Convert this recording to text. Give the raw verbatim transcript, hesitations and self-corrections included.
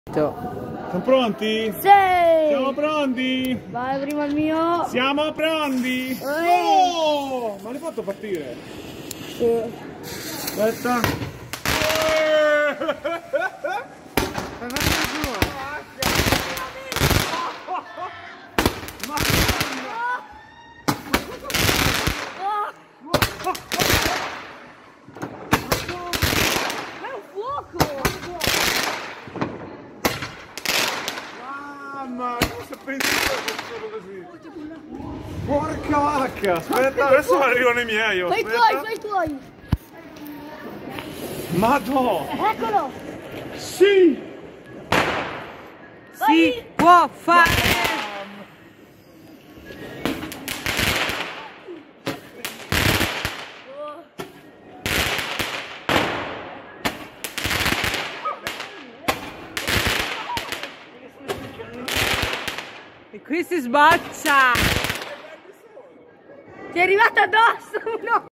Siamo pronti? Sì! Siamo pronti? Vai prima il mio! Siamo pronti? Oh! Ma l'hai fatto partire? Sì. Aspetta! È un fuoco! Mamma, come si è pensato che sono così? Porca vacca! Aspetta, adesso arrivano i miei. Fai i tuoi, fai i tuoi! Madò! Eccolo! Sì! Si può fare! E qui si sboccia! Ti è arrivato addosso uno!